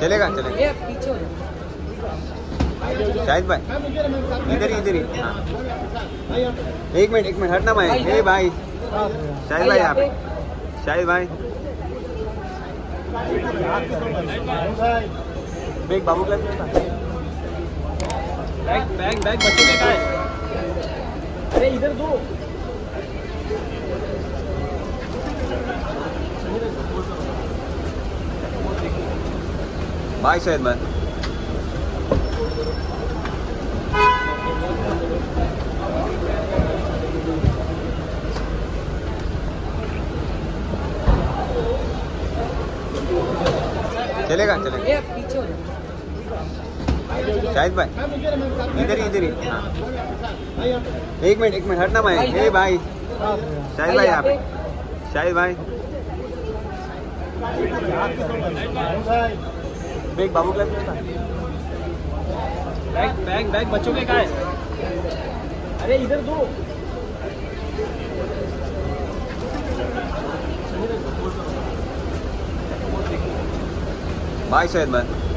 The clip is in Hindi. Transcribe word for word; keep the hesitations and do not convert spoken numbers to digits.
चलेगा चलेगा। ये पीछे हो जाओ। शाहिद भाई इधर ही इधर ही। हाँ एक मिनट एक मिनट हटना भाई। ए भाई शाहिद भाई यहाँ पे। शाहिद भाई बैग बाबू क्लास में था। बैग बैग बैग बच्चों के कहाँ है? अरे इधर दो। बाय शाहिद भाई। चलेगा चलेगा। ये पीछे हो जाओ। शाहिद भाई इधर ही इधर ही। हाँ एक मिनट एक मिनट हटना भाई। ए भाई शाहिद भाई यहाँ पे। शाहिद भाई बैग बाबू क्लास में था। बैग बैग बैग बच्चों के कहाँ है? अरे इधर दो। बाय शाहिद भाई।